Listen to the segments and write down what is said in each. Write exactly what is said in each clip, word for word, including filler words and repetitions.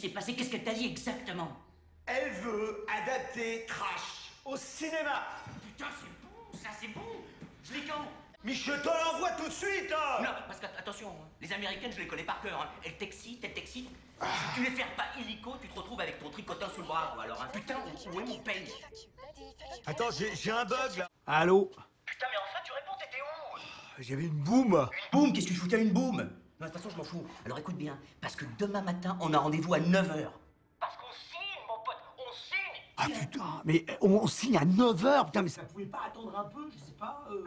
s'est passé? Qu'est-ce qu'elle t'a dit exactement? Elle veut adapter Trash au cinéma. Putain, c'est bon, ça c'est bon. Je l'ai quand? Mais je te l'envoie tout de suite, hein. Non, parce que, attention, hein, les Américaines, je les connais par cœur. Hein. Elles t'excitent, elles t'excitent. Si tu les fais pas illico, tu te retrouves avec ton tricotin sous le bras. Ou alors, hein. Putain, où est mon paye? Attends, j'ai un bug, là. Allô? Putain, mais enfin, tu réponds, t'étais où? J'avais une boum. Une boum? Qu'est-ce que tu foutais à une boum? Non, de toute façon, je m'en fous. Alors écoute bien, parce que demain matin, on a rendez-vous à neuf heures. Parce qu'on signe, mon pote, on signe. Ah putain, mais on, on signe à neuf heures, putain, mais ça pouvait pas attendre un peu, je sais pas. Euh...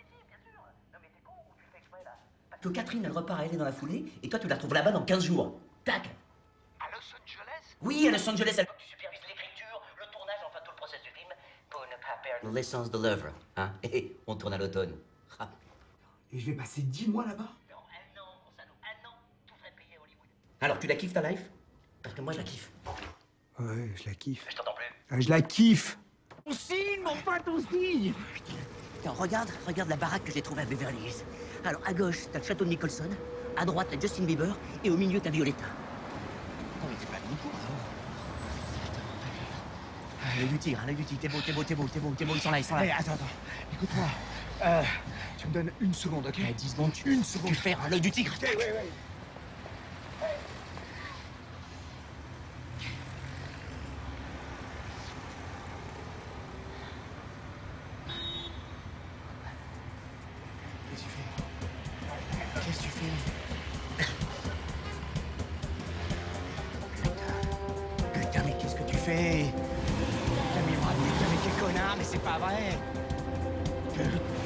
Que Catherine, elle repart, elle est dans la foulée, et toi, tu la retrouves là-bas dans quinze jours. Tac. À Los Angeles? Oui, à Los Angeles, elle... Tu supervises l'écriture, le tournage, enfin tout le process du film, pour ne pas perdre l'essence de l'œuvre, hein. Et on tourne à l'automne. Ah. Et je vais passer dix mois là-bas? Non, un an, mon salaud, un an, tout frais payé à Hollywood. Alors, tu la kiffes, ta life? Parce que moi, je la kiffe. Ouais, je la kiffe. Je t'entends plus. Ah, je la kiffe. On signe, mon pote, on signe. Tiens, regarde, regarde la baraque que j'ai trouvée à Beverly Hills. Alors, à gauche, t'as le château de Nicholson, à droite, t'as Justin Bieber, et au milieu, t'as Violetta. Non, mais t'es pas de coup, hein. L'œil du tigre, l'œil du tigre, t'es beau, t'es beau, t'es beau, t'es beau, t'es beau, ils sont là, ils sont là. Hey, attends, attends, écoute-moi. Euh, tu me donnes une seconde, ok? Eh, dix secondes, tu, Une seconde. tu fais un l'œil du tigre. Ouais, ouais, ouais. Qu'est-ce que tu fais? Qu'est-ce que tu fais? Putain. Putain, mais qu'est-ce que tu fais? Putain, mais, putain, mais quel connard, mais c'est pas vrai. Putain.